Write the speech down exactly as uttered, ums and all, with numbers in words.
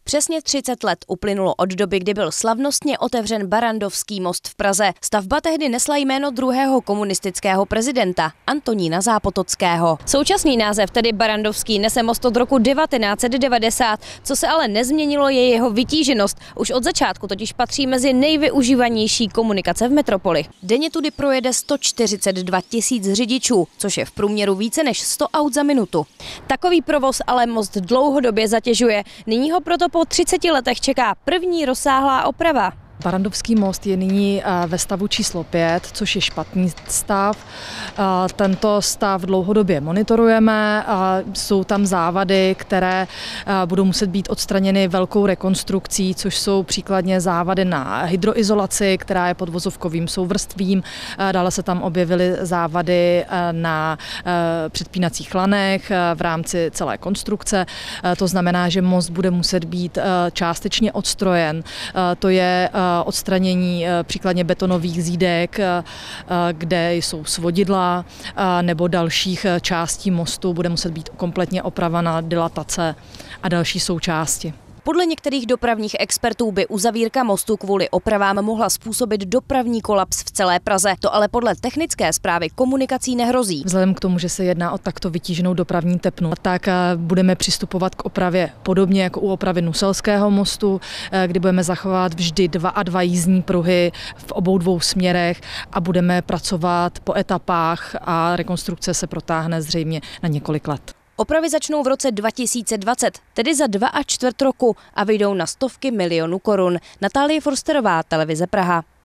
Přesně třicet let uplynulo od doby, kdy byl slavnostně otevřen Barrandovský most v Praze. Stavba tehdy nesla jméno druhého komunistického prezidenta, Antonína Zápotockého. Současný název, tedy Barrandovský, nese most od roku devatenáct set devadesát. Co se ale nezměnilo, je jeho vytíženost. Už od začátku totiž patří mezi nejvyužívanější komunikace v metropoli. Denně tudy projede sto čtyřicet dva tisíc řidičů, což je v průměru více než sto aut za minutu. Takový provoz ale most dlouhodobě zatěžuje. Nyní ho proto po třiceti letech čeká první rozsáhlá oprava. Barrandovský most je nyní ve stavu číslo pět, což je špatný stav. Tento stav dlouhodobě monitorujeme. Jsou tam závady, které budou muset být odstraněny velkou rekonstrukcí, což jsou příkladně závady na hydroizolaci, která je pod vozovkovým souvrstvím. Dále se tam objevily závady na předpínacích lanech v rámci celé konstrukce. To znamená, že most bude muset být částečně odstrojen. To je odstranění příkladně betonových zídek, kde jsou svodidla, nebo dalších částí mostu bude muset být kompletně opravena dilatace a další součásti. Podle některých dopravních expertů by uzavírka mostu kvůli opravám mohla způsobit dopravní kolaps v celé Praze. To ale podle technické správy komunikací nehrozí. Vzhledem k tomu, že se jedná o takto vytíženou dopravní tepnu, tak budeme přistupovat k opravě podobně jako u opravy Nuselského mostu, kdy budeme zachovat vždy dva a dva jízdní pruhy v obou dvou směrech a budeme pracovat po etapách a rekonstrukce se protáhne zřejmě na několik let. Opravy začnou v roce dva tisíce dvacet, tedy za dva a čtvrt roku, a vyjdou na stovky milionů korun. Natálie Forsterová, Televize Praha.